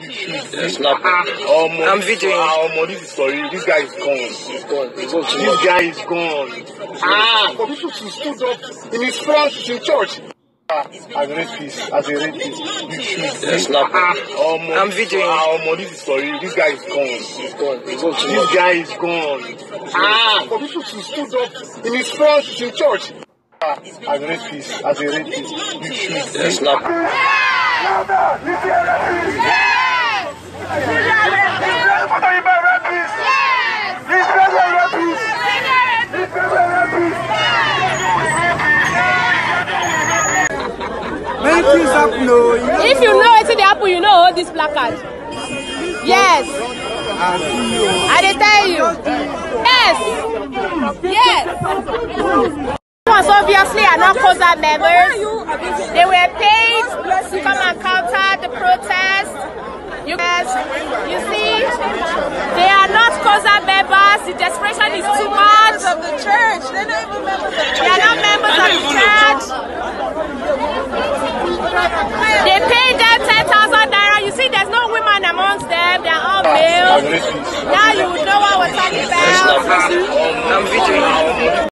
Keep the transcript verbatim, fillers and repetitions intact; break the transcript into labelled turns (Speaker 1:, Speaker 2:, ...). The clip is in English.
Speaker 1: Um,
Speaker 2: I'm videoing.
Speaker 1: Um, this is sorry. This guy is gone. He's gone. He's gone. This guy is gone. Ah, for people to stood up in his front in church. As a rapist, as a rapist, you should slap him. Um,
Speaker 2: I'm videoing.
Speaker 1: Um, this is sorry. This guy is gone. He's gone. He's gone. This guy is gone. Ah, for people to stood up in his front in church. As a rapist, as a rapist, you should slap him. Fatoyinbo rapists! Yes! This brother rapists! This brother rapists!
Speaker 3: Many things happen, no.
Speaker 4: If you know it's in the apple, you know this placard. Yes. I did tell you. Yes. Yes. Ones obviously are not Coza members. They were paid to come and counter the protest. You guys, you see, they are not Coza members. The desperation is too much.
Speaker 5: Of the church, they're not even members of the church.
Speaker 4: They are not members of the church. They paid them ten thousand naira. You see, there's no women amongst them. They are all males. Now you know what we're talking about.
Speaker 2: I'm videoing.